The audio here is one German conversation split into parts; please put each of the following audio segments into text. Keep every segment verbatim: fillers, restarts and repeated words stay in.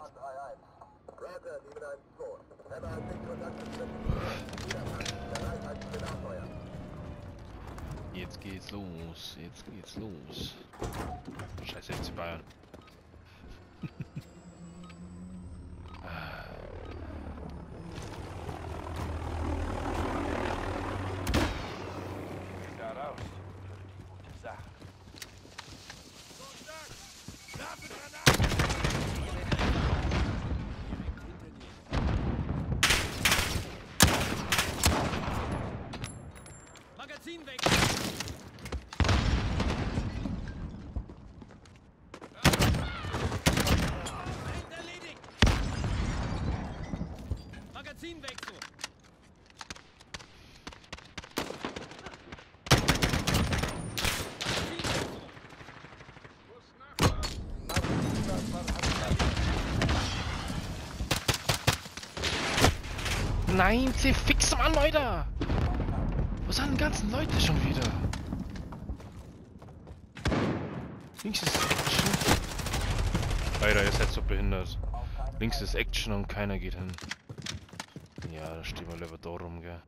Jetzt geht's los, jetzt geht's los. Scheiße, F C Bayern. Magazin weg! Erledigt! Magazin weg so! Nein, sie fix Mann, Leute! Wo sind die ganzen Leute schon wieder? Links ist Action. Alter, ihr seid so behindert. Links ist Action und keiner geht hin. Ja, da stehen wir lieber da rum, gell.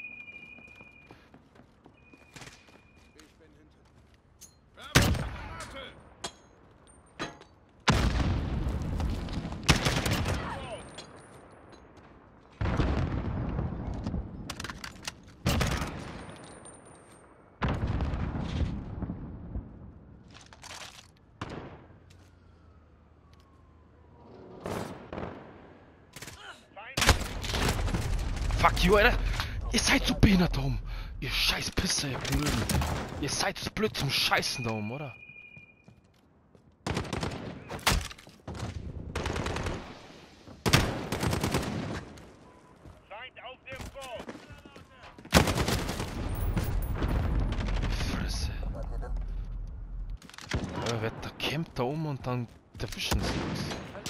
Fuck you, Alter! Ihr seid so behindert da oben! Ihr scheiß Pisser, ihr Blöden! Ihr seid so blöd zum Scheißen da oben, oder? Fresse! Ja, wer da campt da oben und dann erwischen sie uns.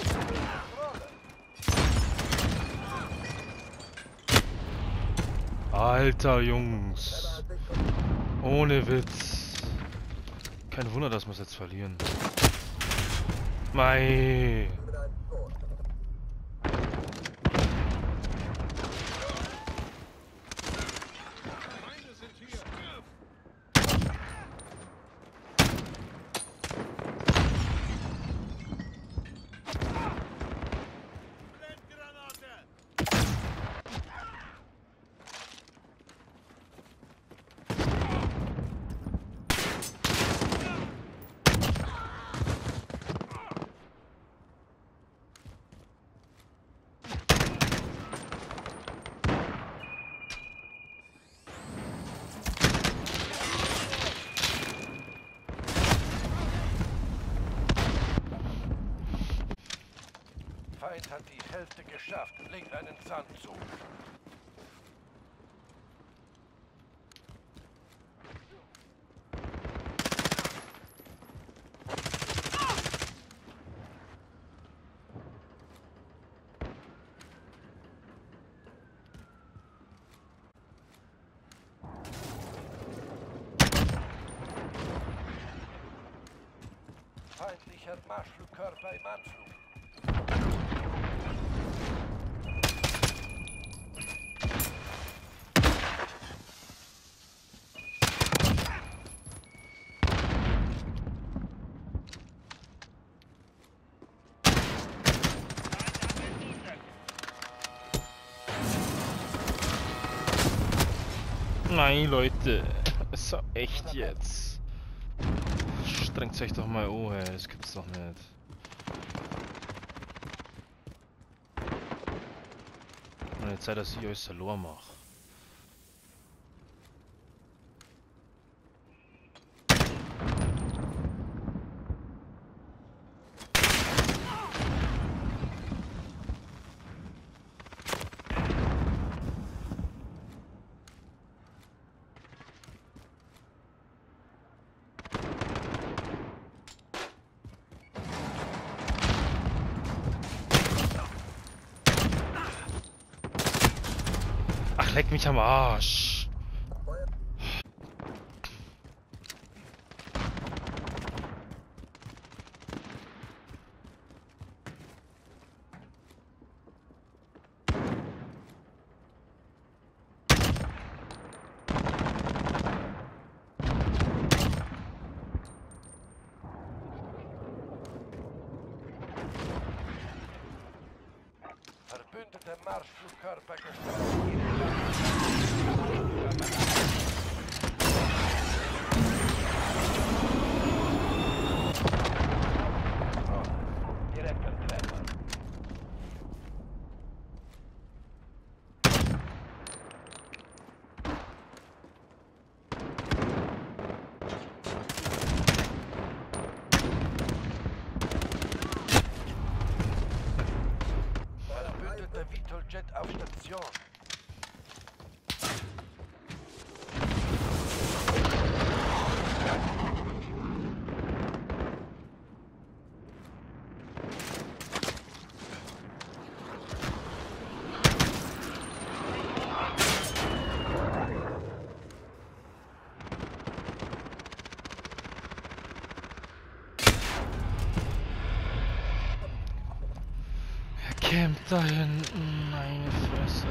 Alter Jungs, ohne Witz. Kein Wunder, dass wir es jetzt verlieren. Mei. Feind hat die Hälfte geschafft. Legt einen Zahn zu. Feindlicher Marschflugkörper im Anflug. Nein, Leute. So, echt jetzt. Strengt euch doch mal an, ey. Das gibt's doch nicht. Und jetzt Zeit, dass ich euch Salor mache. Ach, leck mich am Arsch. Vierte Marschflugkörper gestartet. Direkter Treffer. Verbündeter Vitol-Jet auf Station. Camp da hinten, meine Fresse.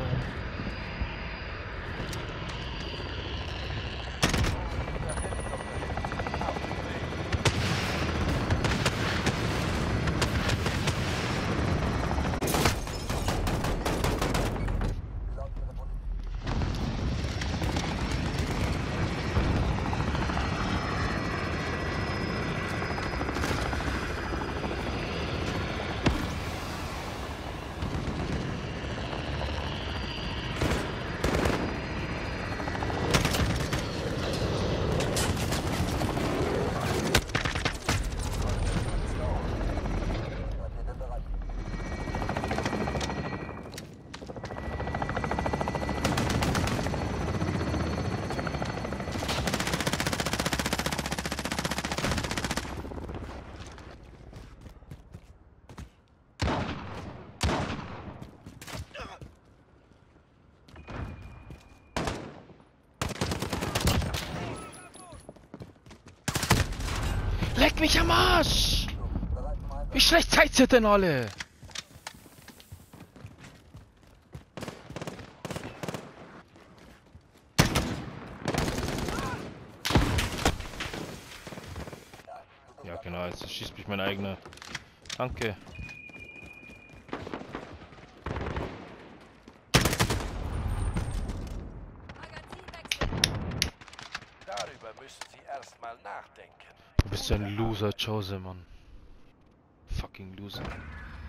Leck mich am Arsch! Wie schlecht seid ihr denn alle? Ja genau, jetzt schießt mich mein eigener. Danke. Darüber müssen Sie erstmal nachdenken. Du bist ein Loser, Jose, Mann. Fucking Loser.